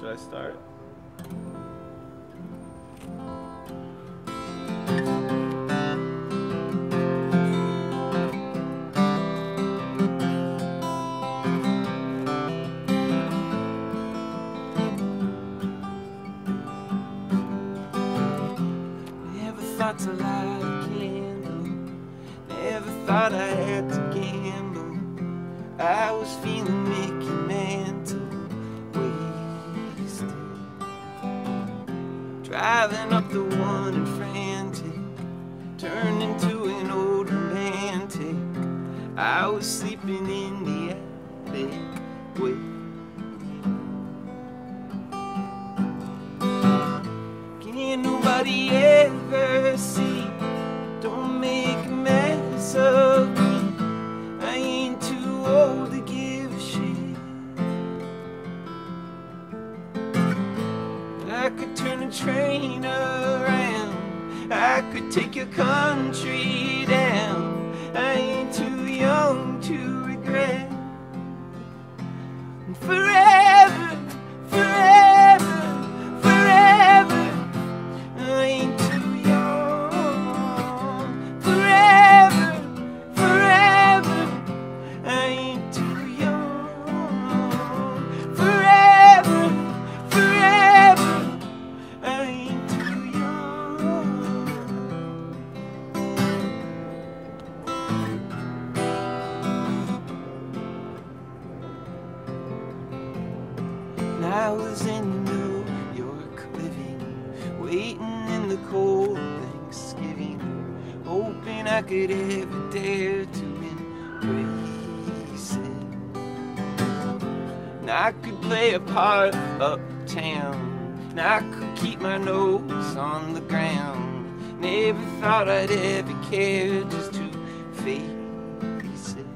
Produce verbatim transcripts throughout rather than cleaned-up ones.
Should I start? Never thought to light a candle, never thought I had to gamble. I was feeling Mickey Mantle, wasted. Driving up the one and frantic, turned into an old romantic. I was sleeping in the attic, waiting. Can nobody ever see? Don't make a mess of me. I ain't too old to give a shit. I could turn a train around, I could take your country down. I ain't too young to regret. And forever, forever, forever, I ain't too young. Forever, forever, I ain't too young. Forever, forever, I ain't too young. And I was in New York living, waiting in the cold Thanksgiving, hoping I could ever dare to embrace it. And I could play a part uptown, and I could keep my nose on the ground. Never thought I'd ever care just to face it.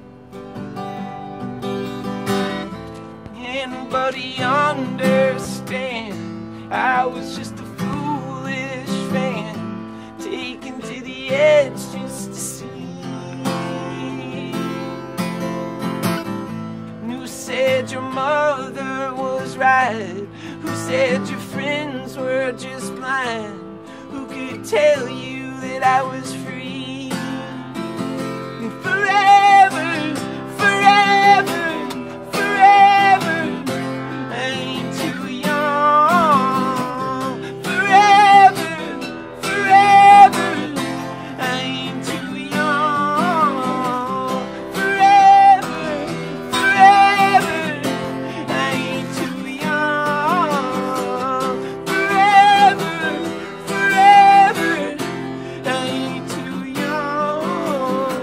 Can't nobody understand, I was just a foolish fan, taken to the edge just to see. And who said your mother was right? Who said your friends were just blind? Who could tell you that I was free? And forever, forever, forever, I ain't too young. Forever, forever, I ain't too young. Forever, forever, I ain't too young. Forever, forever, I ain't too young.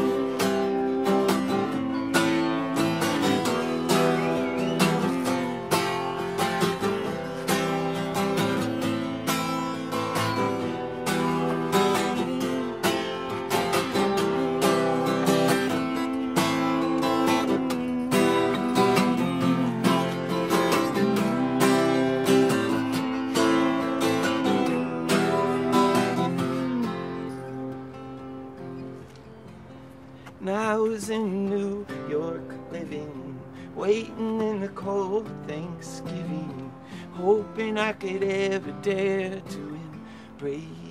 And I was in New York living, waiting in the cold Thanksgiving, hoping I could ever dare to embrace